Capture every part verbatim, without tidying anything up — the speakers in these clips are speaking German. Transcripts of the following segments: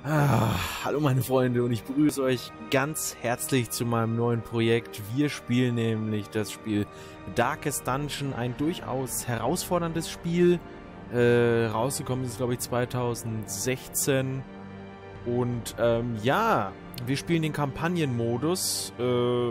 Ah, hallo meine Freunde und ich begrüße euch ganz herzlich zu meinem neuen Projekt. Wir spielen nämlich das Spiel Darkest Dungeon, ein durchaus herausforderndes Spiel. Äh, rausgekommen ist es, glaube ich, zweitausendsechzehn. Und ähm, ja, wir spielen den Kampagnenmodus, äh,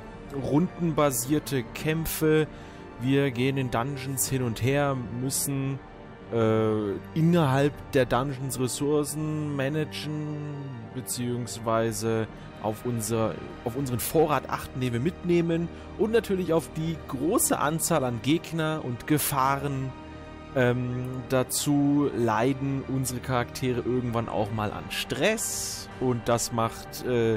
rundenbasierte Kämpfe. Wir gehen in Dungeons hin und her, müssen Äh, innerhalb der Dungeons Ressourcen managen, beziehungsweise auf, unser, auf unseren Vorrat achten, den wir mitnehmen, und natürlich auf die große Anzahl an Gegner und Gefahren. Ähm, dazu leiden unsere Charaktere irgendwann auch mal an Stress, und das macht äh,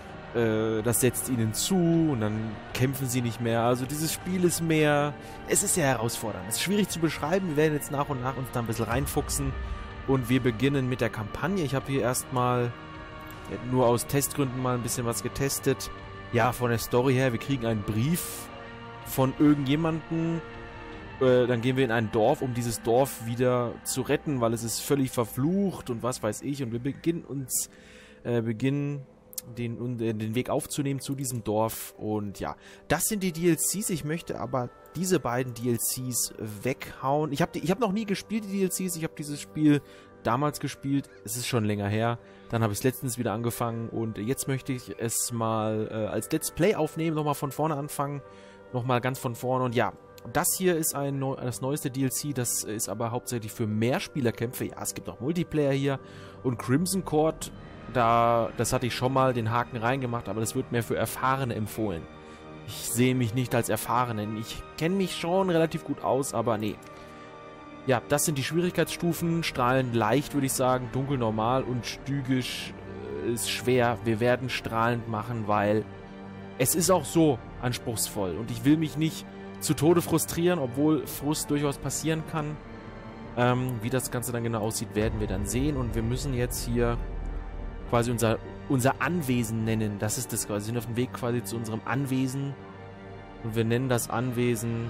das setzt ihnen zu und dann kämpfen sie nicht mehr. Also dieses Spiel ist mehr, es ist sehr herausfordernd. Es ist schwierig zu beschreiben. Wir werden jetzt nach und nach uns da ein bisschen reinfuchsen und wir beginnen mit der Kampagne. Ich habe hier erstmal nur aus Testgründen mal ein bisschen was getestet. Ja, von der Story her, wir kriegen einen Brief von irgendjemanden. Äh, dann gehen wir in ein Dorf, um dieses Dorf wieder zu retten, weil es ist völlig verflucht und was weiß ich. Und wir beginnen uns, äh, beginnen Den, den Weg aufzunehmen zu diesem Dorf. Und ja, das sind die D L Cs. Ich möchte aber diese beiden D L Cs weghauen. Ich habe ich hab noch nie gespielt, die D L Cs. Ich habe dieses Spiel damals gespielt. Es ist schon länger her. Dann habe ich es letztens wieder angefangen. Und jetzt möchte ich es mal äh, als Let's Play aufnehmen. Nochmal von vorne anfangen. Nochmal ganz von vorne. Und ja, das hier ist ein neu, das neueste D L C. Das ist aber hauptsächlich für Mehrspielerkämpfe. Ja, es gibt auch Multiplayer hier. Und Crimson Court, Da, das hatte ich schon mal den Haken reingemacht, aber das wird mir für Erfahrene empfohlen. Ich sehe mich nicht als Erfahrenen. Ich kenne mich schon relativ gut aus, aber nee. Ja, das sind die Schwierigkeitsstufen. Strahlend leicht, würde ich sagen. Dunkel normal und stygisch äh, ist schwer. Wir werden strahlend machen, weil es ist auch so anspruchsvoll. Und ich will mich nicht zu Tode frustrieren, obwohl Frust durchaus passieren kann. Ähm, wie das Ganze dann genau aussieht, werden wir dann sehen. Und wir müssen jetzt hier quasi unser, unser Anwesen nennen. Das ist das quasi. Wir sind auf dem Weg quasi zu unserem Anwesen. Und wir nennen das Anwesen...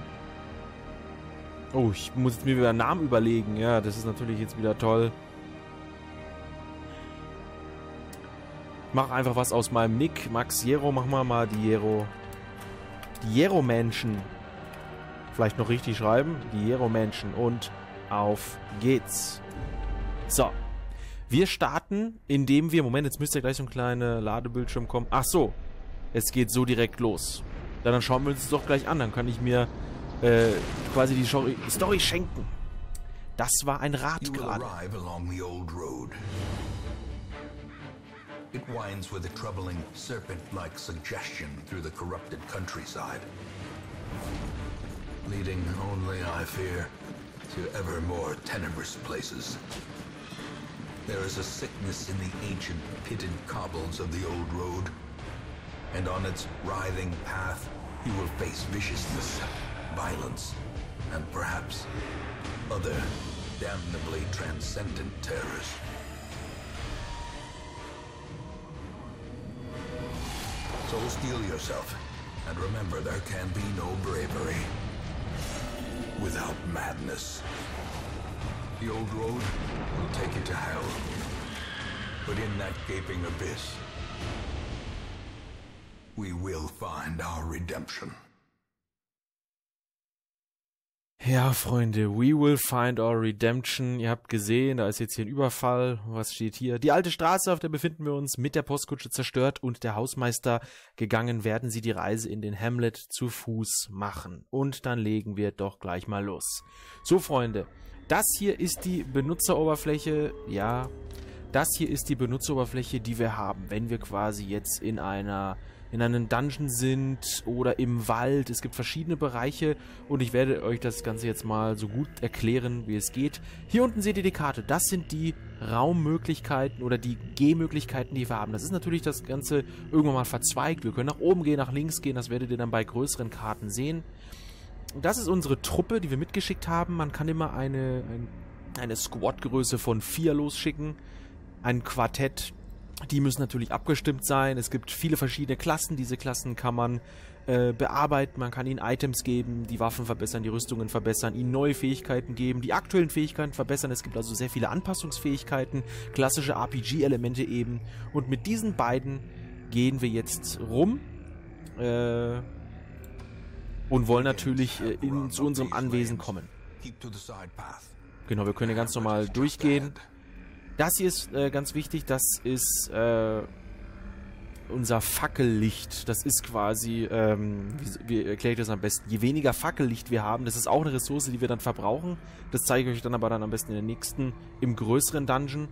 Oh, ich muss jetzt mir wieder einen Namen überlegen. Ja, das ist natürlich jetzt wieder toll. Ich mache einfach was aus meinem Nick. Max Jero, machen wir mal die Jero. Die Jero-Menschen. Vielleicht noch richtig schreiben. Die Jero-Menschen. Und auf geht's. So. Wir starten, indem wir... Moment, jetzt müsste gleich so ein kleiner Ladebildschirm kommen. Ach so, es geht so direkt los. Ja, dann schauen wir uns das doch gleich an. Dann kann ich mir äh, quasi die Story, Story schenken. Das war ein Rad gerade. It winds with a troubling serpent-like suggestion through the corrupted countryside, leading only, I fear, to ever more tenebrous places. There is a sickness in the ancient pitted cobbles of the old road, and on its writhing path you will face viciousness, violence, and perhaps other damnably transcendent terrors. So steel yourself, and remember there can be no bravery without madness. The old road will take you to hell, but in that gaping abyss, we will find our redemption. Ja, Freunde, we will find our redemption. Ihr habt gesehen, da ist jetzt hier ein Überfall. Was steht hier? Die alte Straße, auf der befinden wir uns, mit der Postkutsche zerstört und der Hausmeister gegangen, werden sie die Reise in den Hamlet zu Fuß machen. Und dann legen wir doch gleich mal los. So, Freunde, das hier ist die Benutzeroberfläche. Ja, das hier ist die Benutzeroberfläche, die wir haben, wenn wir quasi jetzt in einer... in einem Dungeon sind oder im Wald. Es gibt verschiedene Bereiche und ich werde euch das Ganze jetzt mal so gut erklären, wie es geht. Hier unten seht ihr die Karte. Das sind die Raummöglichkeiten oder die Gehmöglichkeiten, die wir haben. Das ist natürlich das Ganze irgendwann mal verzweigt. Wir können nach oben gehen, nach links gehen. Das werdet ihr dann bei größeren Karten sehen. Das ist unsere Truppe, die wir mitgeschickt haben. Man kann immer eine, eine Squad-Größe von vier losschicken. Ein Quartett Die müssen natürlich abgestimmt sein. Es gibt viele verschiedene Klassen. Diese Klassen kann man äh, bearbeiten. Man kann ihnen Items geben, die Waffen verbessern, die Rüstungen verbessern, ihnen neue Fähigkeiten geben, die aktuellen Fähigkeiten verbessern. Es gibt also sehr viele Anpassungsfähigkeiten, klassische R P G-Elemente eben. Und mit diesen beiden gehen wir jetzt rum äh, und wollen natürlich äh, in, zu unserem Anwesen kommen. Genau, wir können hier ganz normal durchgehen. Das hier ist äh, ganz wichtig, das ist äh, unser Fackellicht. Das ist quasi, ähm, wie, wie erkläre ich das am besten? Je weniger Fackellicht wir haben, das ist auch eine Ressource, die wir dann verbrauchen. Das zeige ich euch dann aber dann am besten in der nächsten, im größeren Dungeon.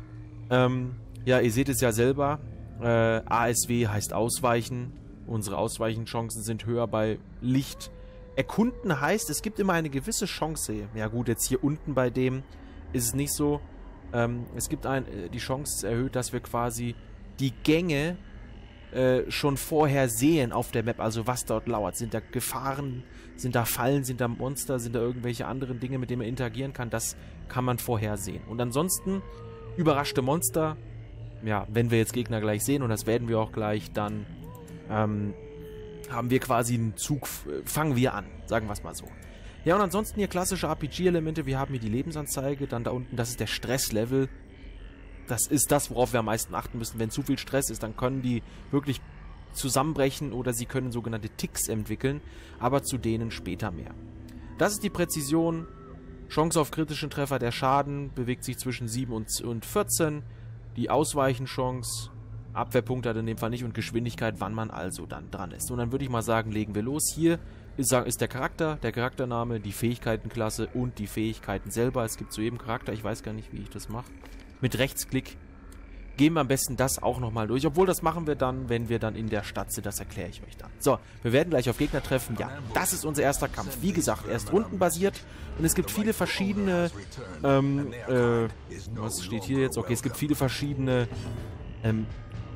Ähm, ja, ihr seht es ja selber. Äh, A S W heißt Ausweichen. Unsere Ausweichenchancen sind höher bei Licht. Erkunden heißt, es gibt immer eine gewisse Chance. Ja gut, jetzt hier unten bei dem ist es nicht so. Ähm, es gibt ein, die Chance ist erhöht, dass wir quasi die Gänge äh, schon vorher sehen auf der Map, also was dort lauert. Sind da Gefahren, sind da Fallen, sind da Monster, sind da irgendwelche anderen Dinge, mit denen man interagieren kann, das kann man vorher sehen. Und ansonsten überraschte Monster, ja, wenn wir jetzt Gegner gleich sehen, und das werden wir auch gleich, dann ähm, haben wir quasi einen Zug, äh, fangen wir an, sagen wir es mal so. Ja, und ansonsten hier klassische R P G-Elemente. Wir haben hier die Lebensanzeige, dann da unten, das ist der Stresslevel. Das ist das, worauf wir am meisten achten müssen. Wenn zu viel Stress ist, dann können die wirklich zusammenbrechen oder sie können sogenannte Ticks entwickeln, aber zu denen später mehr. Das ist die Präzision, Chance auf kritischen Treffer, der Schaden bewegt sich zwischen sieben und vierzehn, die Ausweichenchance, Abwehrpunkt hat in dem Fall nicht und Geschwindigkeit, wann man also dann dran ist. Und dann würde ich mal sagen, legen wir los. Hier ist, ist der Charakter, der Charaktername, die Fähigkeitenklasse und die Fähigkeiten selber. Es gibt zu jedem Charakter, ich weiß gar nicht, wie ich das mache. Mit Rechtsklick gehen wir am besten das auch nochmal durch. Obwohl, das machen wir dann, wenn wir dann in der Stadt sind. Das erkläre ich euch dann. So, wir werden gleich auf Gegner treffen. Ja, das ist unser erster Kampf. Wie gesagt, er ist rundenbasiert. Und es gibt viele verschiedene... Ähm, äh, was steht hier jetzt? Okay, es gibt viele verschiedene ähm,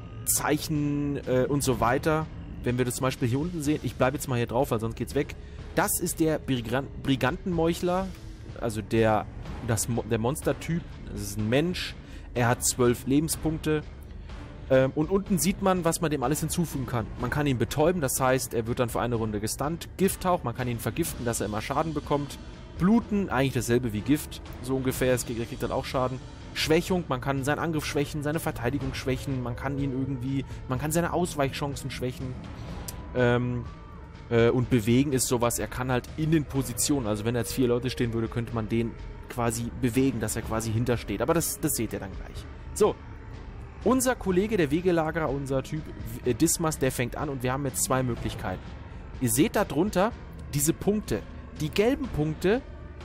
Zeichen äh, und so weiter. Wenn wir das zum Beispiel hier unten sehen, ich bleibe jetzt mal hier drauf, weil sonst geht's weg. Das ist der Brigant Brigantenmeuchler, also der, das, der Monstertyp. Das ist ein Mensch. Er hat zwölf Lebenspunkte. Ähm, und unten sieht man, was man dem alles hinzufügen kann. Man kann ihn betäuben, das heißt, er wird dann für eine Runde gestunt. Gifthauch, man kann ihn vergiften, dass er immer Schaden bekommt. Bluten, eigentlich dasselbe wie Gift, so ungefähr. Er kriegt dann auch Schaden. Schwächung, man kann seinen Angriff schwächen, seine Verteidigung schwächen, man kann ihn irgendwie, man kann seine Ausweichchancen schwächen. Ähm, äh, und bewegen ist sowas, er kann halt in den Positionen, also wenn er jetzt vier Leute stehen würde, könnte man den quasi bewegen, dass er quasi hintersteht. Aber das, das seht ihr dann gleich. So, unser Kollege, der Wegelagerer, unser Typ äh, Dismas, der fängt an und wir haben jetzt zwei Möglichkeiten. Ihr seht da drunter diese Punkte. Die gelben Punkte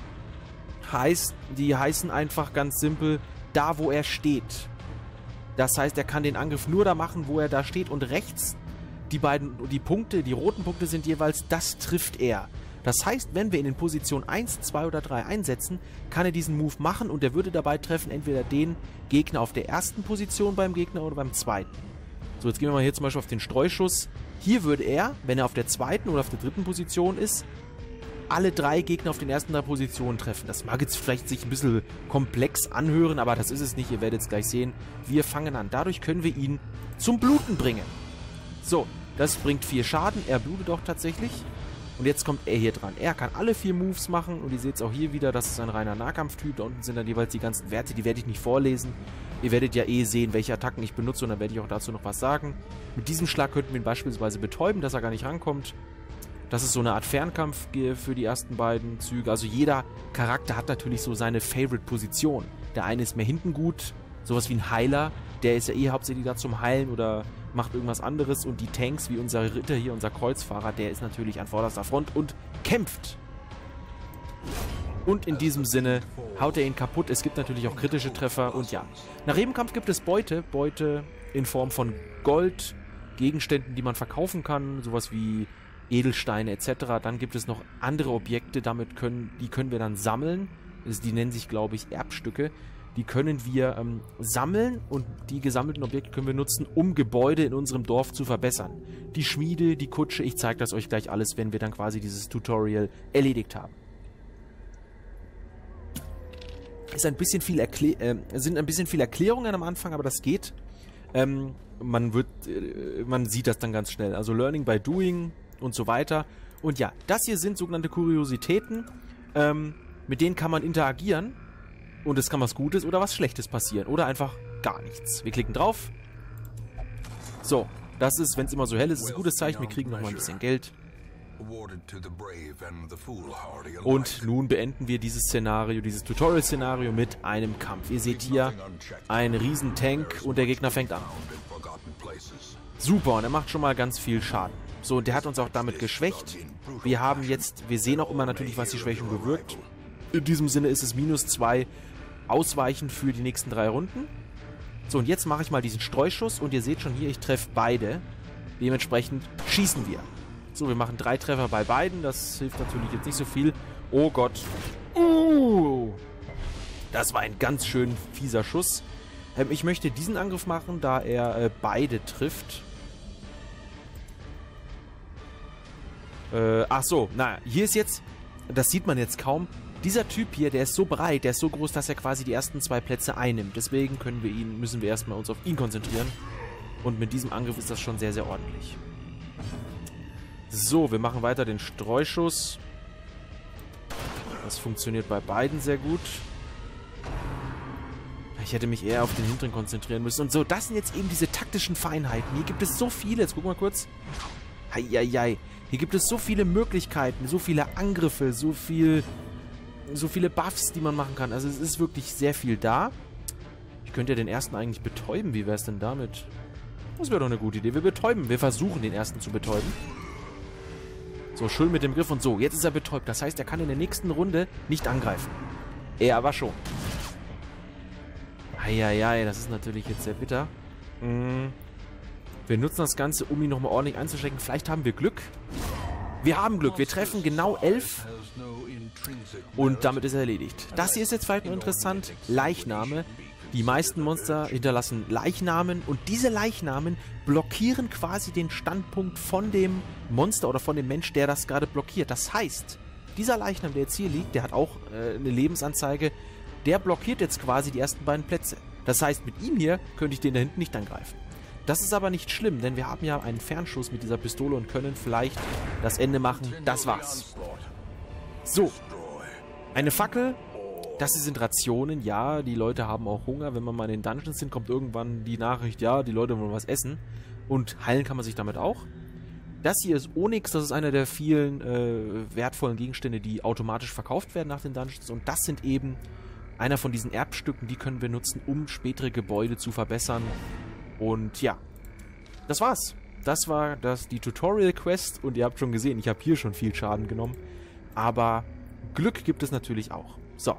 heißt, die heißen einfach ganz simpel, da wo er steht. Das heißt, er kann den Angriff nur da machen, wo er da steht, und rechts die beiden, die Punkte, die roten Punkte sind jeweils, das trifft er. Das heißt, wenn wir ihn in Position eins, zwei oder drei einsetzen, kann er diesen Move machen und er würde dabei treffen entweder den Gegner auf der ersten Position beim Gegner oder beim zweiten. So, jetzt gehen wir mal hier zum Beispiel auf den Streuschuss. Hier würde er, wenn er auf der zweiten oder auf der dritten Position ist, alle drei Gegner auf den ersten drei Positionen treffen. Das mag jetzt vielleicht sich ein bisschen komplex anhören, aber das ist es nicht. Ihr werdet es gleich sehen. Wir fangen an. Dadurch können wir ihn zum Bluten bringen. So, das bringt vier Schaden. Er blutet auch tatsächlich. Und jetzt kommt er hier dran. Er kann alle vier Moves machen. Und ihr seht es auch hier wieder, das ist ein reiner Nahkampftyp. Da unten sind dann jeweils die ganzen Werte. Die werde ich nicht vorlesen. Ihr werdet ja eh sehen, welche Attacken ich benutze. Und dann werde ich auch dazu noch was sagen. Mit diesem Schlag könnten wir ihn beispielsweise betäuben, dass er gar nicht rankommt. Das ist so eine Art Fernkampf für die ersten beiden Züge. Also jeder Charakter hat natürlich so seine Favorite-Position. Der eine ist mehr hinten gut, sowas wie ein Heiler. Der ist ja eh hauptsächlich da zum Heilen oder macht irgendwas anderes. Und die Tanks, wie unser Ritter hier, unser Kreuzfahrer, der ist natürlich an vorderster Front und kämpft. Und in diesem Sinne haut er ihn kaputt. Es gibt natürlich auch kritische Treffer. Und ja, nach jedem Kampf gibt es Beute. Beute in Form von Gold, Gegenständen, die man verkaufen kann. Sowas wie Edelsteine et cetera. Dann gibt es noch andere Objekte, damit können, die können wir dann sammeln. Die nennen sich, glaube ich, Erbstücke. Die können wir ähm, sammeln und die gesammelten Objekte können wir nutzen, um Gebäude in unserem Dorf zu verbessern. Die Schmiede, die Kutsche, ich zeige das euch gleich alles, wenn wir dann quasi dieses Tutorial erledigt haben. Ist ein bisschen viel Erklä äh, sind ein bisschen viel Erklärungen am Anfang, aber das geht. Ähm, man wird, äh, man sieht das dann ganz schnell. Also Learning by Doing und so weiter. Und ja, das hier sind sogenannte Kuriositäten. Ähm, mit denen kann man interagieren. Und es kann was Gutes oder was Schlechtes passieren. Oder einfach gar nichts. Wir klicken drauf. So, das ist, wenn es immer so hell ist, ist ein gutes Zeichen. Wir kriegen nochmal ein bisschen Geld. Und nun beenden wir dieses Szenario, dieses Tutorial-Szenario mit einem Kampf. Ihr seht hier einen riesen Tank und der Gegner fängt an. Super, und er macht schon mal ganz viel Schaden. So, und der hat uns auch damit geschwächt. Wir haben jetzt, wir sehen auch immer natürlich, was die Schwächung bewirkt. In diesem Sinne ist es minus zwei Ausweichen für die nächsten drei Runden. So, und jetzt mache ich mal diesen Streuschuss und ihr seht schon hier, ich treffe beide. Dementsprechend schießen wir. So, wir machen drei Treffer bei beiden. Das hilft natürlich jetzt nicht so viel. Oh Gott. Uh, das war ein ganz schön fieser Schuss. Ähm, ich möchte diesen Angriff machen, da er äh, beide trifft. Äh, ach so, na, hier ist jetzt, das sieht man jetzt kaum, dieser Typ hier, der ist so breit, der ist so groß, dass er quasi die ersten zwei Plätze einnimmt. Deswegen können wir ihn, müssen wir erstmal uns auf ihn konzentrieren. Und mit diesem Angriff ist das schon sehr, sehr ordentlich. So, wir machen weiter den Streuschuss. Das funktioniert bei beiden sehr gut. Ich hätte mich eher auf den hinteren konzentrieren müssen. Und so, das sind jetzt eben diese taktischen Feinheiten. Hier gibt es so viele. Jetzt gucken wir mal kurz. Heieiei. Hier gibt es so viele Möglichkeiten, so viele Angriffe, so viel, so viele Buffs, die man machen kann. Also es ist wirklich sehr viel da. Ich könnte ja den ersten eigentlich betäuben. Wie wäre es denn damit? Das wäre doch eine gute Idee. Wir betäuben. Wir versuchen, den ersten zu betäuben. So, schön mit dem Griff und so. Jetzt ist er betäubt. Das heißt, er kann in der nächsten Runde nicht angreifen. Er aber schon. Eieiei, das ist natürlich jetzt sehr bitter. Mm. Wir nutzen das Ganze, um ihn nochmal ordentlich einzuschrecken. Vielleicht haben wir Glück. Wir haben Glück. Wir treffen genau elf. Und damit ist er erledigt. Das hier ist jetzt vielleicht noch interessant. Leichname. Die meisten Monster hinterlassen Leichnamen und diese Leichnamen blockieren quasi den Standpunkt von dem Monster oder von dem Mensch, der das gerade blockiert. Das heißt, dieser Leichnam, der jetzt hier liegt, der hat auch äh, eine Lebensanzeige, der blockiert jetzt quasi die ersten beiden Plätze. Das heißt, mit ihm hier könnte ich den da hinten nicht angreifen. Das ist aber nicht schlimm, denn wir haben ja einen Fernschuss mit dieser Pistole und können vielleicht das Ende machen. Das war's. So, eine Fackel. Das sind Rationen, ja, die Leute haben auch Hunger. Wenn man mal in den Dungeons sind, kommt irgendwann die Nachricht, ja, die Leute wollen was essen. Und heilen kann man sich damit auch. Das hier ist Onyx, das ist einer der vielen äh, wertvollen Gegenstände, die automatisch verkauft werden nach den Dungeons. Und das sind eben einer von diesen Erbstücken, die können wir nutzen, um spätere Gebäude zu verbessern. Und ja, das war's. Das war das, die Tutorial-Quest. Und ihr habt schon gesehen, ich habe hier schon viel Schaden genommen. Aber Glück gibt es natürlich auch. So.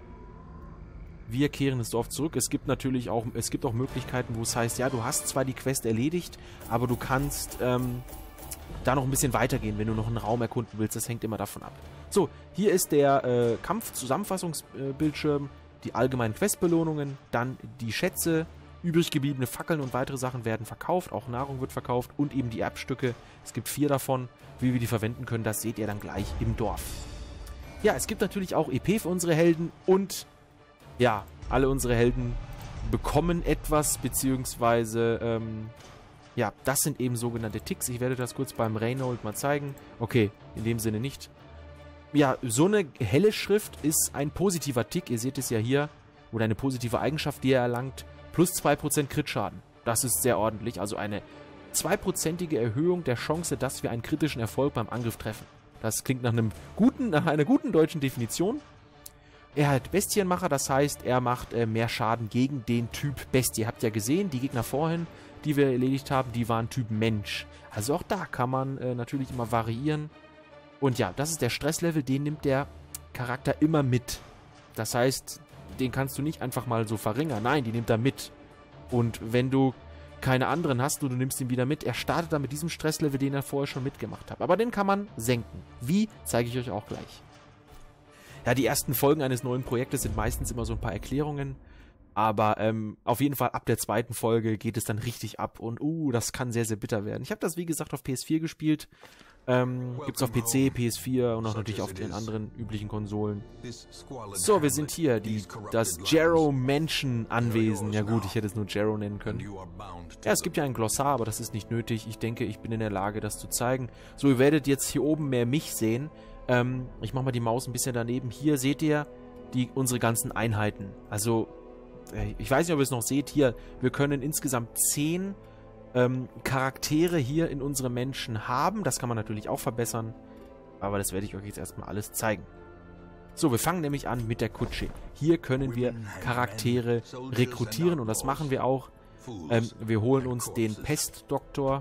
Wir kehren ins Dorf zurück. Es gibt natürlich auch, es gibt auch Möglichkeiten, wo es heißt, ja, du hast zwar die Quest erledigt, aber du kannst ähm, da noch ein bisschen weitergehen, wenn du noch einen Raum erkunden willst. Das hängt immer davon ab. So, hier ist der äh, Kampf-Zusammenfassungsbildschirm, die allgemeinen Questbelohnungen, dann die Schätze, übrig gebliebene Fackeln und weitere Sachen werden verkauft, auch Nahrung wird verkauft und eben die Erbstücke. Es gibt vier davon. Wie wir die verwenden können, das seht ihr dann gleich im Dorf. Ja, es gibt natürlich auch E P für unsere Helden und ja, alle unsere Helden bekommen etwas, beziehungsweise, ähm, ja, das sind eben sogenannte Ticks. Ich werde das kurz beim Reynold mal zeigen. Okay, in dem Sinne nicht. Ja, so eine helle Schrift ist ein positiver Tick. Ihr seht es ja hier. Oder eine positive Eigenschaft, die er erlangt. Plus zwei Prozent Crit-Schaden. Das ist sehr ordentlich. Also eine zweiprozentige Erhöhung der Chance, dass wir einen kritischen Erfolg beim Angriff treffen. Das klingt nach einem guten, nach einer guten deutschen Definition. Er hat Bestienmacher, das heißt, er macht äh, mehr Schaden gegen den Typ Bestie. Habt ihr ja gesehen, die Gegner vorhin, die wir erledigt haben, die waren Typ Mensch. Also auch da kann man äh, natürlich immer variieren. Und ja, das ist der Stresslevel, den nimmt der Charakter immer mit. Das heißt, den kannst du nicht einfach mal so verringern. Nein, die nimmt er mit. Und wenn du keine anderen hast und du nimmst ihn wieder mit, er startet dann mit diesem Stresslevel, den er vorher schon mitgemacht hat. Aber den kann man senken. Wie, zeige ich euch auch gleich. Ja, die ersten Folgen eines neuen Projektes sind meistens immer so ein paar Erklärungen. Aber ähm, auf jeden Fall ab der zweiten Folge geht es dann richtig ab. Und uh, das kann sehr, sehr bitter werden. Ich habe das, wie gesagt, auf P S vier gespielt. Ähm, gibt's auf P C, P S vier und auch natürlich auf den anderen üblichen Konsolen. So, wir sind hier, die, das Jarrow Mansion Anwesen. Ja gut, ich hätte es nur Jarrow nennen können. Ja, es gibt ja ein Glossar, aber das ist nicht nötig. Ich denke, ich bin in der Lage, das zu zeigen. So, ihr werdet jetzt hier oben mehr mich sehen. Ähm, ich mache mal die Maus ein bisschen daneben. Hier seht ihr die, unsere ganzen Einheiten. Also, ich weiß nicht, ob ihr es noch seht. Hier, wir können insgesamt zehn Ähm, Charaktere hier in unserem Menschen haben. Das kann man natürlich auch verbessern. Aber das werde ich euch jetzt erstmal alles zeigen. So, wir fangen nämlich an mit der Kutsche. Hier können wir Charaktere rekrutieren und das machen wir auch. Ähm, wir holen uns den Pestdoktor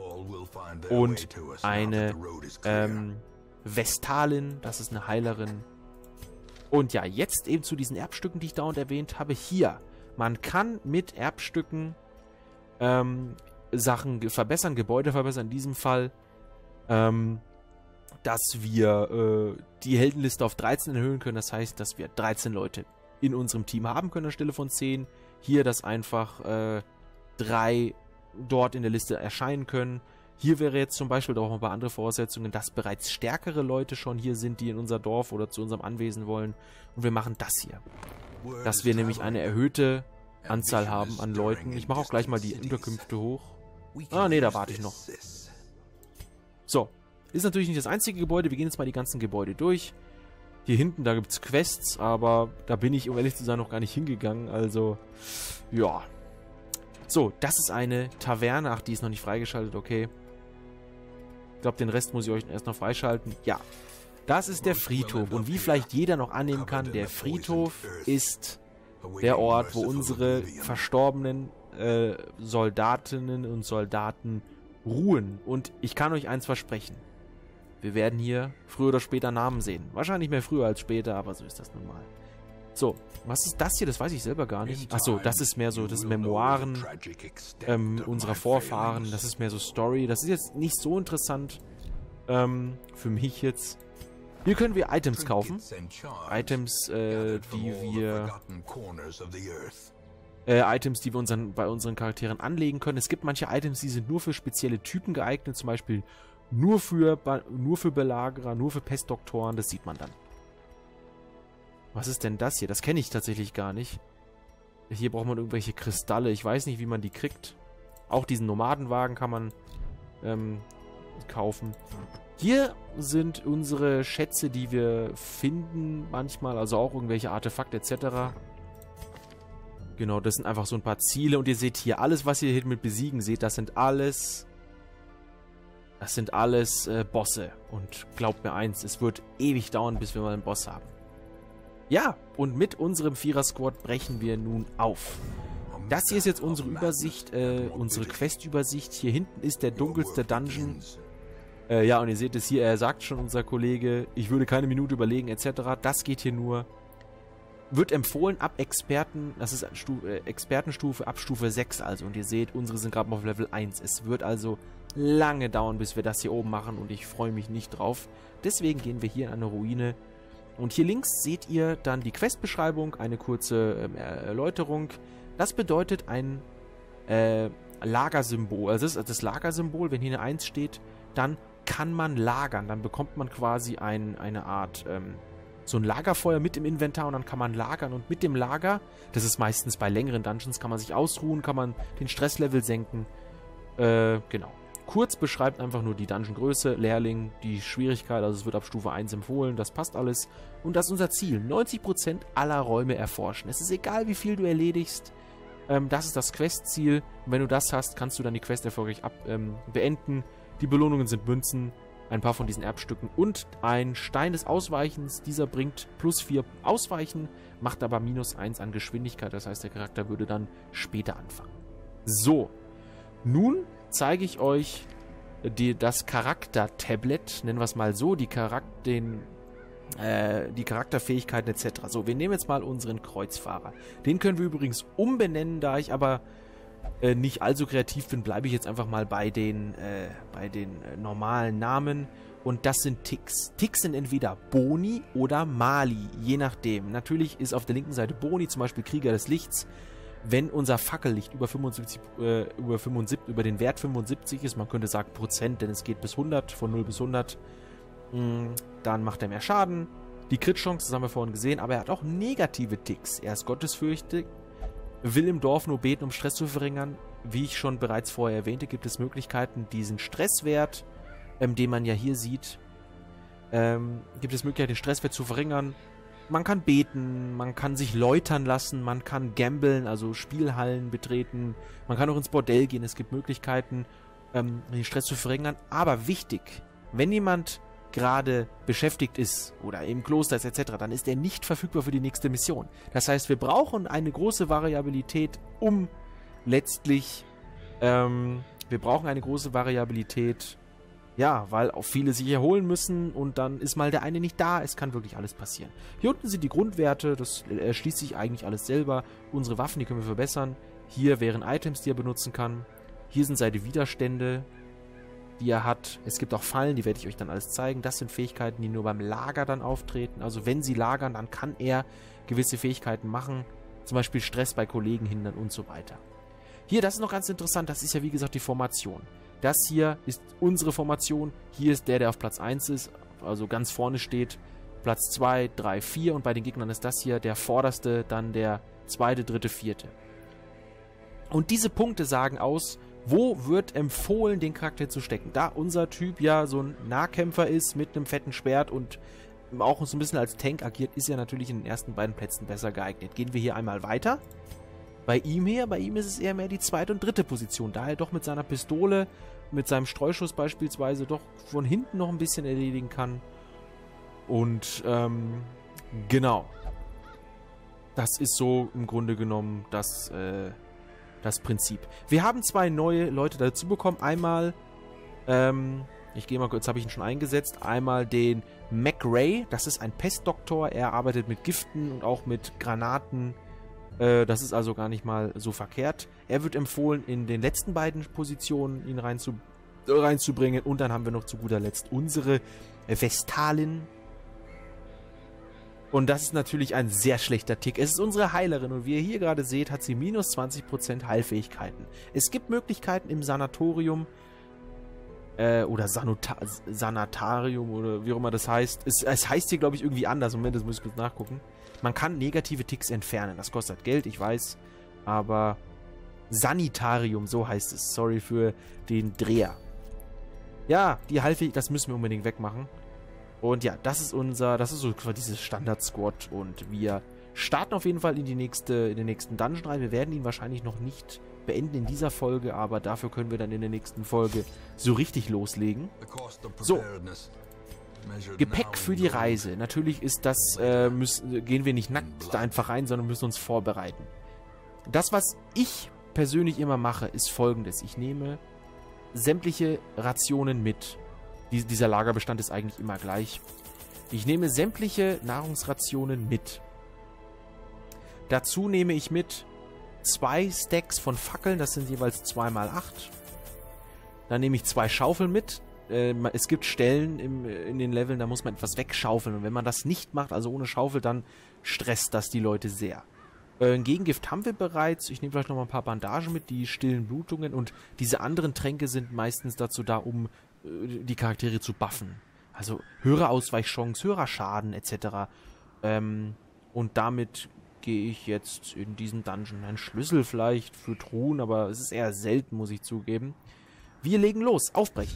und eine ähm, Vestalin. Das ist eine Heilerin. Und ja, jetzt eben zu diesen Erbstücken, die ich dauernd erwähnt habe. Hier, man kann mit Erbstücken ähm, Sachen verbessern, Gebäude verbessern, in diesem Fall, ähm, dass wir äh, die Heldenliste auf dreizehn erhöhen können. Das heißt, dass wir dreizehn Leute in unserem Team haben können anstelle von zehn. Hier, dass einfach äh, drei dort in der Liste erscheinen können. Hier wäre jetzt zum Beispiel, da brauchen wir ein paar andere Voraussetzungen, dass bereits stärkere Leute schon hier sind, die in unser Dorf oder zu unserem Anwesen wollen. Und wir machen das hier. Dass wir nämlich eine erhöhte Anzahl haben an Leuten. Ich mache auch gleich mal die Unterkünfte hoch. Ah, nee, da warte ich noch. So. Ist natürlich nicht das einzige Gebäude. Wir gehen jetzt mal die ganzen Gebäude durch. Hier hinten, da gibt es Quests, aber da bin ich, um ehrlich zu sein, noch gar nicht hingegangen. Also, ja. So, das ist eine Taverne. Ach, die ist noch nicht freigeschaltet, okay. Ich glaube, den Rest muss ich euch erst noch freischalten. Ja. Das ist der Friedhof. Und wie vielleicht jeder noch annehmen kann, der Friedhof ist der Ort, wo unsere verstorbenen äh, Soldatinnen und Soldaten ruhen. Und ich kann euch eins versprechen. Wir werden hier früher oder später Namen sehen. Wahrscheinlich mehr früher als später, aber so ist das nun mal. So, was ist das hier? Das weiß ich selber gar nicht. Achso, das ist mehr so, das sind Memoiren ähm, unserer Vorfahren. Das ist mehr so Story. Das ist jetzt nicht so interessant ähm, für mich jetzt. Hier können wir Items kaufen. Items, äh, die wir... Äh, Items, die wir unseren, bei unseren Charakteren anlegen können. Es gibt manche Items, die sind nur für spezielle Typen geeignet. Zum Beispiel nur für, nur für Belagerer, nur für Pestdoktoren. Das sieht man dann. Was ist denn das hier? Das kenne ich tatsächlich gar nicht. Hier braucht man irgendwelche Kristalle. Ich weiß nicht, wie man die kriegt. Auch diesen Nomadenwagen kann man ähm, kaufen. Hier sind unsere Schätze, die wir finden manchmal. Also auch irgendwelche Artefakte et cetera. Genau, das sind einfach so ein paar Ziele. Und ihr seht hier, alles, was ihr hier mit besiegen seht, das sind alles... Das sind alles äh, Bosse. Und glaubt mir eins, es wird ewig dauern, bis wir mal einen Boss haben. Ja, und mit unserem Vierer-Squad brechen wir nun auf. Das hier ist jetzt unsere Übersicht, äh, unsere Quest-Übersicht. Hier hinten ist der dunkelste Dungeon. Äh, ja, und ihr seht es hier, er sagt schon, unser Kollege, ich würde keine Minute überlegen, et cetera. Das geht hier nur... Wird empfohlen ab Experten, das ist Stu äh, Expertenstufe ab Stufe sechs also. Und ihr seht, unsere sind gerade auf Level eins. Es wird also lange dauern, bis wir das hier oben machen und ich freue mich nicht drauf. Deswegen gehen wir hier in eine Ruine. Und hier links seht ihr dann die Questbeschreibung, eine kurze ähm, Erläuterung. Das bedeutet ein äh, Lagersymbol. Also das ist das Lagersymbol, wenn hier eine eins steht, dann kann man lagern. Dann bekommt man quasi ein, eine Art... Ähm, so ein Lagerfeuer mit im Inventar und dann kann man lagern. Und mit dem Lager, das ist meistens bei längeren Dungeons, kann man sich ausruhen, kann man den Stresslevel senken. Äh, genau. Kurz beschreibt einfach nur die Dungeon-Größe, Lehrling, die Schwierigkeit, also es wird ab Stufe eins empfohlen, das passt alles. Und das ist unser Ziel, neunzig Prozent aller Räume erforschen. Es ist egal, wie viel du erledigst, ähm, das ist das Questziel. Und wenn du das hast, kannst du dann die Quest erfolgreich ab, ähm, beenden. Die Belohnungen sind Münzen, ein paar von diesen Erbstücken und ein Stein des Ausweichens. Dieser bringt plus vier Ausweichen, macht aber minus eins an Geschwindigkeit. Das heißt, der Charakter würde dann später anfangen. So, nun zeige ich euch die, das Charakter-Tablet, nennen wir es mal so, die, Charak den, äh, die Charakterfähigkeiten et cetera. So, wir nehmen jetzt mal unseren Kreuzfahrer. Den können wir übrigens umbenennen, da ich aber äh, nicht allzu kreativ bin, bleibe ich jetzt einfach mal bei den, äh, bei den äh, normalen Namen. Und das sind Ticks. Ticks sind entweder Boni oder Mali, je nachdem. Natürlich ist auf der linken Seite Boni, zum Beispiel Krieger des Lichts. wenn unser Fackellicht über fünfundsiebzig, äh, über fünfundsiebzig, über den Wert fünfundsiebzig ist, man könnte sagen Prozent, denn es geht bis hundert, von null bis hundert, mh, dann macht er mehr Schaden. Die Crit-Chance, das haben wir vorhin gesehen, aber er hat auch negative Ticks. Er ist gottesfürchtig, will im Dorf nur beten, um Stress zu verringern. Wie ich schon bereits vorher erwähnte, gibt es Möglichkeiten, diesen Stresswert, ähm, den man ja hier sieht, ähm, gibt es Möglichkeiten, den Stresswert zu verringern. Man kann beten, man kann sich läutern lassen, man kann gamblen, also Spielhallen betreten, man kann auch ins Bordell gehen. Es gibt Möglichkeiten, ähm, den Stress zu verringern. Aber wichtig, wenn jemand gerade beschäftigt ist oder im Kloster ist et cetera, dann ist er nicht verfügbar für die nächste Mission. Das heißt, wir brauchen eine große Variabilität, um letztlich, ähm, wir brauchen eine große Variabilität, ja, weil auch viele sich erholen müssen und dann ist mal der eine nicht da. Es kann wirklich alles passieren. Hier unten sind die Grundwerte, das erschließt sich eigentlich alles selber. Unsere Waffen, die können wir verbessern. Hier wären Items, die er benutzen kann. Hier sind seine Widerstände, die er hat. Es gibt auch Fallen, die werde ich euch dann alles zeigen. Das sind Fähigkeiten, die nur beim Lager dann auftreten. Also wenn sie lagern, dann kann er gewisse Fähigkeiten machen. Zum Beispiel Stress bei Kollegen hindern und so weiter. Hier, das ist noch ganz interessant, das ist ja wie gesagt die Formation. Das hier ist unsere Formation. Hier ist der, der auf Platz eins ist, also ganz vorne steht. Platz zwei, drei, vier und bei den Gegnern ist das hier der vorderste, dann der zweite, dritte, vierte. Und diese Punkte sagen aus, wo wird empfohlen, den Charakter zu stecken. Da unser Typ ja so ein Nahkämpfer ist mit einem fetten Schwert und auch so ein bisschen als Tank agiert, ist er natürlich in den ersten beiden Plätzen besser geeignet. Gehen wir hier einmal weiter. Bei ihm hier, bei ihm ist es eher mehr die zweite und dritte Position, da er doch mit seiner Pistole, mit seinem Streuschuss beispielsweise doch von hinten noch ein bisschen erledigen kann. Und, ähm, genau. Das ist so im Grunde genommen das, äh, das Prinzip. Wir haben zwei neue Leute dazu bekommen. Einmal, ähm, ich gehe mal kurz, habe ich ihn schon eingesetzt. Einmal den McRae, das ist ein Pestdoktor. Er arbeitet mit Giften und auch mit Granaten. Das ist also gar nicht mal so verkehrt. Er wird empfohlen, in den letzten beiden Positionen ihn reinzu, reinzubringen. Und dann haben wir noch zu guter Letzt unsere Vestalin. Und das ist natürlich ein sehr schlechter Tick. Es ist unsere Heilerin und wie ihr hier gerade seht, hat sie minus zwanzig Prozent Heilfähigkeiten. Es gibt Möglichkeiten im Sanatorium äh, oder Sanota Sanatarium oder wie auch immer das heißt. Es, es heißt hier, glaube ich, irgendwie anders. Moment, das muss ich kurz nachgucken. Man kann negative Ticks entfernen. Das kostet Geld, ich weiß. Aber Sanitarium, so heißt es. Sorry für den Dreher. Ja, die Heilfähigkeit, das müssen wir unbedingt wegmachen. Und ja, das ist unser, das ist so quasi dieses Standard-Squad. Und wir starten auf jeden Fall in die nächste, in den nächsten Dungeon rein. Wir werden ihn wahrscheinlich noch nicht beenden in dieser Folge, aber dafür können wir dann in der nächsten Folge so richtig loslegen. So. Gepäck für die Reise. Natürlich ist das, äh, müssen, gehen wir nicht nackt da einfach rein, sondern müssen uns vorbereiten. Das, was ich persönlich immer mache, ist folgendes. Ich nehme sämtliche Rationen mit. Dies, dieser Lagerbestand ist eigentlich immer gleich. Ich nehme sämtliche Nahrungsrationen mit. Dazu nehme ich mit zwei Stacks von Fackeln, das sind jeweils zwei mal acht. Dann nehme ich zwei Schaufeln mit. Es gibt Stellen im, in den Leveln, da muss man etwas wegschaufeln. Und wenn man das nicht macht, also ohne Schaufel, dann stresst das die Leute sehr. Äh, ein Gegengift haben wir bereits. Ich nehme vielleicht noch mal ein paar Bandagen mit, die stillen Blutungen. Und diese anderen Tränke sind meistens dazu da, um äh, die Charaktere zu buffen. Also höhere Ausweichchance, höherer Schaden et cetera. Ähm, und damit gehe ich jetzt in diesen Dungeon. Ein Schlüssel vielleicht für Truhen, aber es ist eher selten, muss ich zugeben. Wir legen los. Aufbrechen.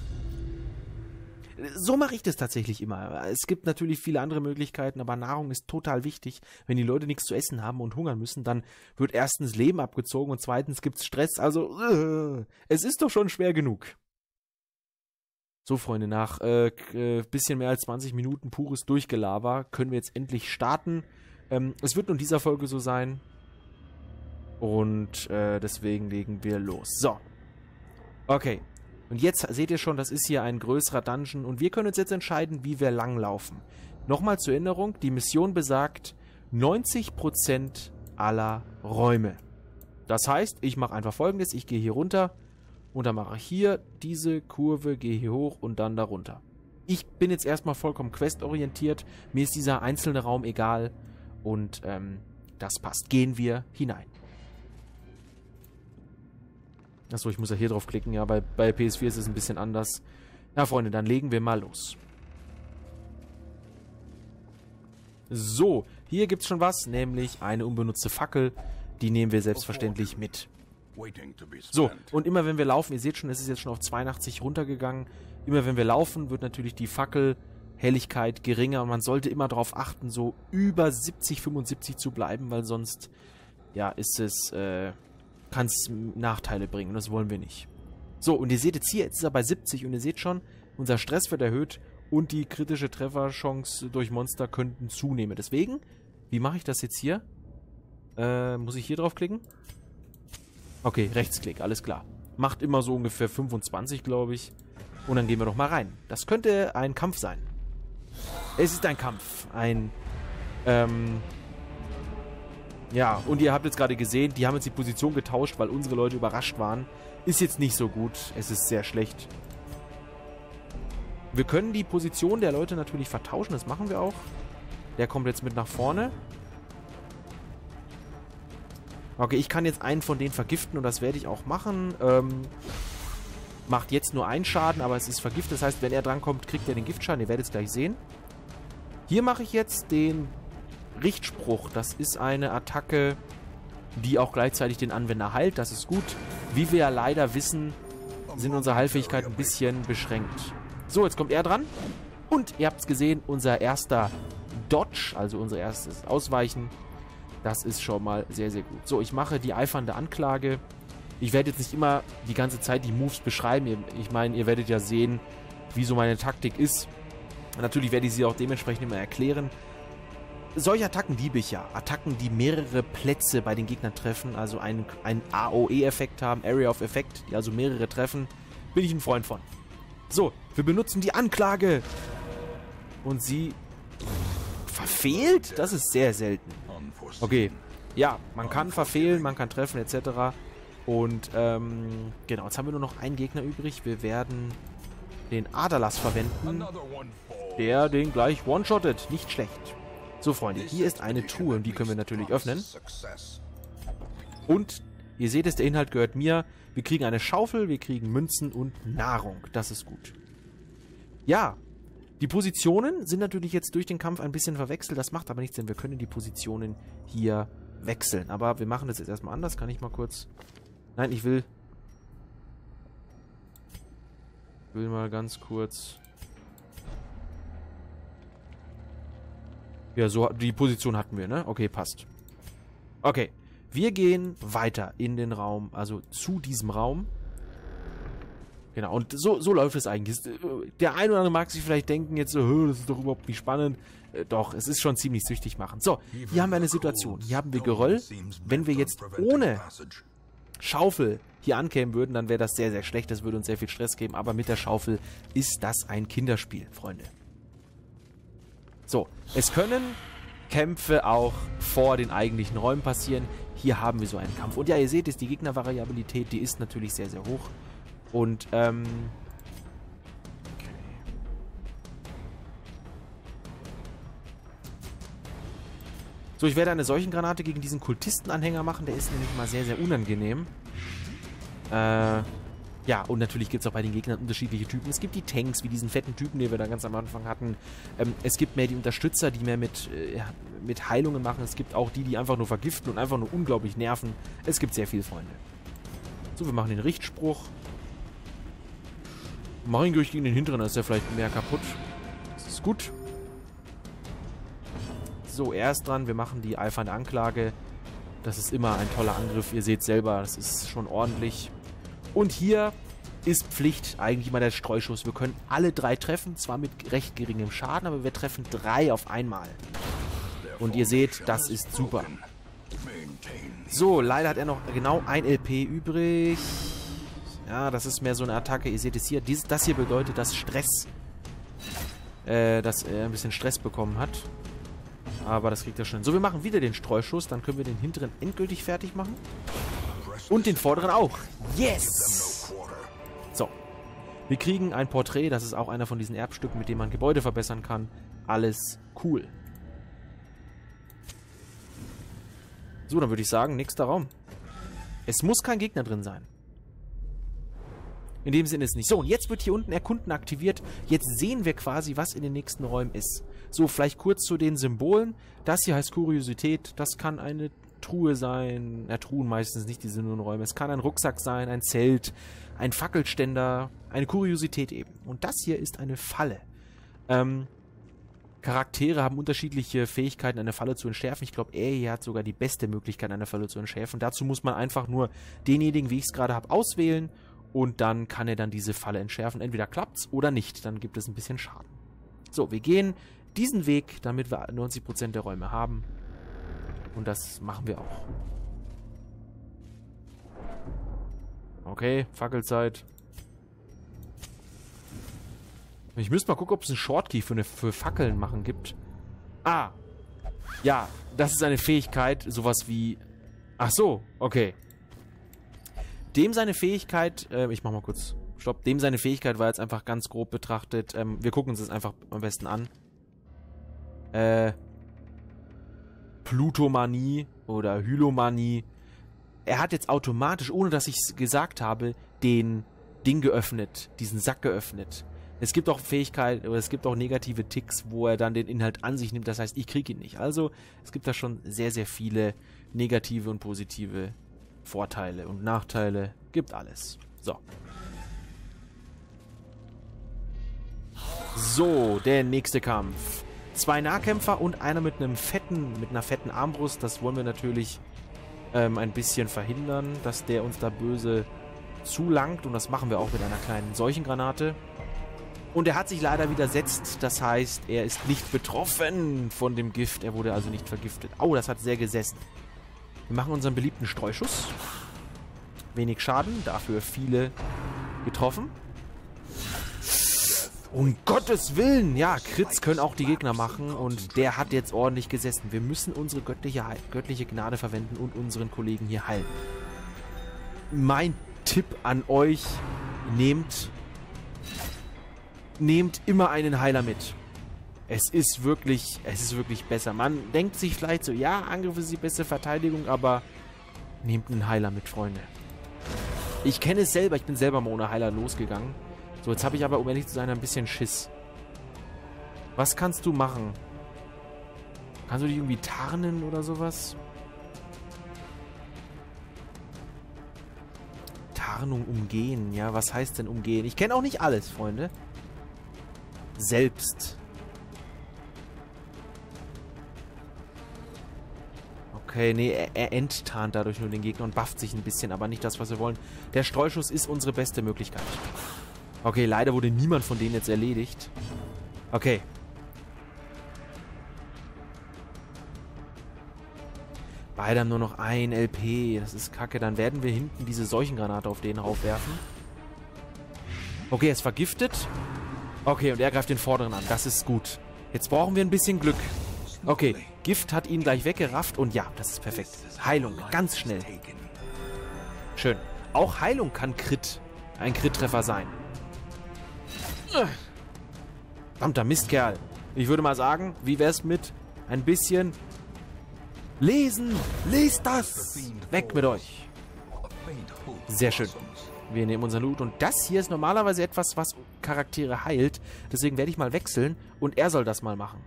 So mache ich das tatsächlich immer. Es gibt natürlich viele andere Möglichkeiten, aber Nahrung ist total wichtig. Wenn die Leute nichts zu essen haben und hungern müssen, dann wird erstens Leben abgezogen und zweitens gibt es Stress. Also, äh, es ist doch schon schwer genug. So, Freunde, nach äh, äh, bisschen mehr als zwanzig Minuten pures Durchgelaber können wir jetzt endlich starten. Ähm, es wird nur in dieser Folge so sein. Und äh, deswegen legen wir los. So. Okay. Und jetzt seht ihr schon, das ist hier ein größerer Dungeon und wir können uns jetzt entscheiden, wie wir langlaufen. Nochmal zur Erinnerung, die Mission besagt neunzig Prozent aller Räume. Das heißt, ich mache einfach Folgendes, ich gehe hier runter und dann mache ich hier diese Kurve, gehe hier hoch und dann da runter. Ich bin jetzt erstmal vollkommen questorientiert, mir ist dieser einzelne Raum egal und ähm, das passt. Gehen wir hinein. Achso, ich muss ja hier drauf klicken. Ja, bei, bei P S vier ist es ein bisschen anders. Na, Freunde, dann legen wir mal los. So, hier gibt's schon was, nämlich eine unbenutzte Fackel. Die nehmen wir selbstverständlich mit. So, und immer wenn wir laufen, ihr seht schon, es ist jetzt schon auf zweiundachtzig runtergegangen. Immer wenn wir laufen, wird natürlich die Fackelhelligkeit geringer. Und man sollte immer darauf achten, so über siebzig, fünfundsiebzig zu bleiben, weil sonst, ja, ist es, äh, kann es Nachteile bringen. Und das wollen wir nicht. So, und ihr seht jetzt hier, jetzt ist er bei siebzig und ihr seht schon, unser Stress wird erhöht und die kritische Trefferchance durch Monster könnten zunehmen. Deswegen, wie mache ich das jetzt hier? Äh, muss ich hier draufklicken? Okay, Rechtsklick, alles klar. Macht immer so ungefähr fünfundzwanzig, glaube ich. Und dann gehen wir doch mal rein. Das könnte ein Kampf sein. Es ist ein Kampf. Ein, ähm... ja, und ihr habt jetzt gerade gesehen, die haben jetzt die Position getauscht, weil unsere Leute überrascht waren. Ist jetzt nicht so gut. Es ist sehr schlecht. Wir können die Position der Leute natürlich vertauschen. Das machen wir auch. Der kommt jetzt mit nach vorne. Okay, ich kann jetzt einen von denen vergiften und das werde ich auch machen. Ähm, macht jetzt nur einen Schaden, aber es ist vergiftet. Das heißt, wenn er drankommt, kriegt er den Giftschaden. Ihr werdet es gleich sehen. Hier mache ich jetzt den Richtspruch. Das ist eine Attacke, die auch gleichzeitig den Anwender heilt. Das ist gut. Wie wir ja leider wissen, sind unsere Heilfähigkeiten ein bisschen beschränkt. So, jetzt kommt er dran. Und ihr habt es gesehen, unser erster Dodge, also unser erstes Ausweichen. Das ist schon mal sehr, sehr gut. So, ich mache die eifernde Anklage. Ich werde jetzt nicht immer die ganze Zeit die Moves beschreiben. Ich meine, ihr werdet ja sehen, wie so meine Taktik ist. Natürlich werde ich sie auch dementsprechend immer erklären. Solche Attacken liebe ich ja. Attacken, die mehrere Plätze bei den Gegnern treffen, also einen, einen A O E-Effekt haben, Area of Effect, die also mehrere treffen, bin ich ein Freund von. So, wir benutzen die Anklage. Und sie verfehlt? Das ist sehr selten. Okay, ja, man kann verfehlen, man kann treffen, et cetera. Und, ähm, genau, jetzt haben wir nur noch einen Gegner übrig. Wir werden den Aderlass verwenden, der den gleich one-shottet. Nicht schlecht. So, Freunde, hier ist eine Truhe und die können wir natürlich öffnen. Und, ihr seht es, der Inhalt gehört mir. Wir kriegen eine Schaufel, wir kriegen Münzen und Nahrung. Das ist gut. Ja, die Positionen sind natürlich jetzt durch den Kampf ein bisschen verwechselt. Das macht aber nichts, denn wir können die Positionen hier wechseln. Aber wir machen das jetzt erstmal anders. Kann ich mal kurz... Nein, ich will... Ich will mal ganz kurz... Ja, so, die Position hatten wir, ne? Okay, passt. Okay, wir gehen weiter in den Raum, also zu diesem Raum. Genau, und so, so läuft es eigentlich. Der eine oder andere mag sich vielleicht denken jetzt so, das ist doch überhaupt nicht spannend. Äh, doch, es ist schon ziemlich süchtig machen. So, hier haben wir eine Situation. Hier haben wir Geröll. Wenn wir jetzt ohne Schaufel hier ankämen würden, dann wäre das sehr, sehr schlecht. Das würde uns sehr viel Stress geben. Aber mit der Schaufel ist das ein Kinderspiel, Freunde. So, es können Kämpfe auch vor den eigentlichen Räumen passieren. Hier haben wir so einen Kampf. Und ja, ihr seht es, die Gegnervariabilität, die ist natürlich sehr, sehr hoch. Und, ähm... okay. So, ich werde eine Seuchengranate gegen diesen Kultistenanhänger machen. Der ist nämlich mal sehr, sehr unangenehm. Äh... Ja, und natürlich gibt es auch bei den Gegnern unterschiedliche Typen. Es gibt die Tanks, wie diesen fetten Typen, den wir da ganz am Anfang hatten. Ähm, es gibt mehr die Unterstützer, die mehr mit, äh, mit Heilungen machen. Es gibt auch die, die einfach nur vergiften und einfach nur unglaublich nerven. Es gibt sehr viele Freunde. So, wir machen den Richtspruch. Mach ihn durch gegen den hinteren, dann ist er vielleicht mehr kaputt. Das ist gut. So, er ist dran. Wir machen die eifernde Anklage. Das ist immer ein toller Angriff. Ihr seht selber, das ist schon ordentlich. Und hier ist Pflicht eigentlich immer der Streuschuss. Wir können alle drei treffen, zwar mit recht geringem Schaden, aber wir treffen drei auf einmal. Und ihr seht, das ist super. So, leider hat er noch genau ein L P übrig. Ja, das ist mehr so eine Attacke. Ihr seht es hier. Dies, das hier bedeutet, dass Stress, äh, dass er ein bisschen Stress bekommen hat. Aber das kriegt er schon. So, wir machen wieder den Streuschuss. Dann können wir den hinteren endgültig fertig machen. Und den vorderen auch. Yes! So. Wir kriegen ein Porträt. Das ist auch einer von diesen Erbstücken, mit dem man Gebäude verbessern kann. Alles cool. So, dann würde ich sagen, nächster Raum. Es muss kein Gegner drin sein. In dem Sinne ist es nicht. So, und jetzt wird hier unten Erkunden aktiviert. Jetzt sehen wir quasi, was in den nächsten Räumen ist. So, vielleicht kurz zu den Symbolen. Das hier heißt Kuriosität. Das kann eine Truhe sein. Ja, Truhen meistens nicht, die sind nur Räume. Es kann ein Rucksack sein, ein Zelt, ein Fackelständer, eine Kuriosität eben. Und das hier ist eine Falle. Ähm... Charaktere haben unterschiedliche Fähigkeiten, eine Falle zu entschärfen. Ich glaube, er hier hat sogar die beste Möglichkeit, eine Falle zu entschärfen. Dazu muss man einfach nur denjenigen, wie ich es gerade habe, auswählen und dann kann er dann diese Falle entschärfen. Entweder klappt's oder nicht, dann gibt es ein bisschen Schaden. So, wir gehen diesen Weg, damit wir neunzig Prozent der Räume haben. Und das machen wir auch. Okay, Fackelzeit. Ich müsste mal gucken, ob es einen Shortkey für, eine, für Fackeln machen gibt. Ah. Ja, das ist eine Fähigkeit, sowas wie... Ach so, okay. Dem seine Fähigkeit... Äh, ich mach mal kurz... Stopp. Dem seine Fähigkeit war jetzt einfach ganz grob betrachtet... Ähm, wir gucken uns das einfach am besten an. Äh... Plutomanie oder Hylomanie. Er hat jetzt automatisch, ohne dass ich es gesagt habe, den Ding geöffnet. Diesen Sack geöffnet. Es gibt auch Fähigkeiten, oder es gibt auch negative Ticks, wo er dann den Inhalt an sich nimmt. Das heißt, ich kriege ihn nicht. Also, es gibt da schon sehr, sehr viele negative und positive Vorteile und Nachteile. Gibt alles. So. So, der nächste Kampf. Zwei Nahkämpfer und einer mit einem fetten, mit einer fetten Armbrust. Das wollen wir natürlich ähm, ein bisschen verhindern, dass der uns da böse zulangt. Und das machen wir auch mit einer kleinen Seuchengranate. Und er hat sich leider widersetzt, das heißt, er ist nicht betroffen von dem Gift. Er wurde also nicht vergiftet. Oh, das hat sehr gesessen. Wir machen unseren beliebten Streuschuss. Wenig Schaden, dafür viele getroffen. Um Gottes Willen! Ja, Crits können auch die Gegner machen und der hat jetzt ordentlich gesessen. Wir müssen unsere göttliche, göttliche Gnade verwenden und unseren Kollegen hier heilen. Mein Tipp an euch, nehmt... Nehmt immer einen Heiler mit. Es ist wirklich, es ist wirklich besser. Man denkt sich vielleicht so, ja, Angriff ist die beste Verteidigung, aber nehmt einen Heiler mit, Freunde. Ich kenne es selber, ich bin selber mal ohne Heiler losgegangen. So, jetzt habe ich aber, um ehrlich zu sein, ein bisschen Schiss. Was kannst du machen? Kannst du dich irgendwie tarnen oder sowas? Tarnung umgehen, ja, was heißt denn umgehen? Ich kenne auch nicht alles, Freunde. Selbst. Okay, nee, er, er enttarnt dadurch nur den Gegner und bufft sich ein bisschen, aber nicht das, was wir wollen. Der Streuschuss ist unsere beste Möglichkeit. Okay, leider wurde niemand von denen jetzt erledigt. Okay. Beide haben nur noch ein L P. Das ist kacke. Dann werden wir hinten diese Seuchengranate auf den raufwerfen. Okay, er ist vergiftet. Okay, und er greift den Vorderen an. Das ist gut. Jetzt brauchen wir ein bisschen Glück. Okay, Gift hat ihn gleich weggerafft. Und ja, das ist perfekt. Heilung, ganz schnell. Schön. Auch Heilung kann Crit, ein Crit-Treffer sein. Verdammter Mistkerl. Ich würde mal sagen, wie wär's mit ein bisschen lesen? Lest das! Weg mit euch. Sehr schön. Wir nehmen unseren Loot und das hier ist normalerweise etwas, was Charaktere heilt. Deswegen werde ich mal wechseln und er soll das mal machen.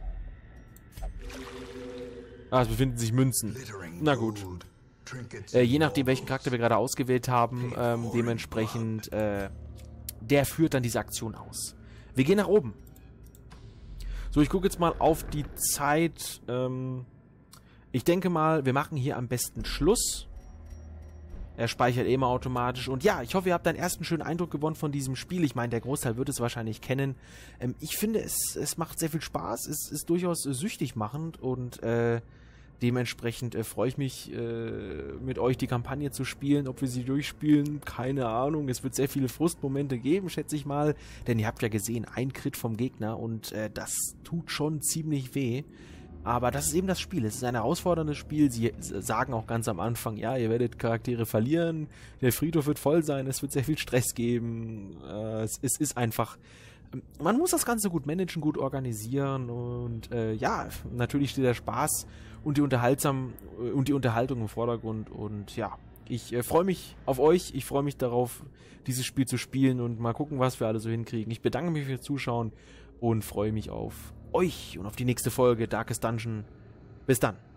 Ah, es befinden sich Münzen. Na gut. Äh, je nachdem, welchen Charakter wir gerade ausgewählt haben, ähm, dementsprechend, äh, der führt dann diese Aktion aus. Wir gehen nach oben. So, ich gucke jetzt mal auf die Zeit. Ähm, ich denke mal, wir machen hier am besten Schluss. Er speichert eh mal automatisch. Und ja, ich hoffe, ihr habt einen ersten schönen Eindruck gewonnen von diesem Spiel. Ich meine, der Großteil wird es wahrscheinlich kennen. Ähm, ich finde, es, es macht sehr viel Spaß. Es ist durchaus äh, süchtig machend. Und äh, dementsprechend äh, freue ich mich, äh, mit euch die Kampagne zu spielen. Ob wir sie durchspielen, keine Ahnung. Es wird sehr viele Frustmomente geben, schätze ich mal. Denn ihr habt ja gesehen, ein Crit vom Gegner. Und äh, das tut schon ziemlich weh. Aber das ist eben das Spiel. Es ist ein herausforderndes Spiel. Sie sagen auch ganz am Anfang, ja, ihr werdet Charaktere verlieren, der Friedhof wird voll sein, es wird sehr viel Stress geben. Äh, es, es ist einfach... Man muss das Ganze gut managen, gut organisieren und äh, ja, natürlich steht der Spaß und die, Unterhaltsam und die Unterhaltung im Vordergrund und ja, Ich äh, freue mich auf euch, ich freue mich darauf, dieses Spiel zu spielen und mal gucken, was wir alle so hinkriegen. Ich bedanke mich fürs Zuschauen und freue mich auf euch und auf die nächste Folge Darkest Dungeon. Bis dann.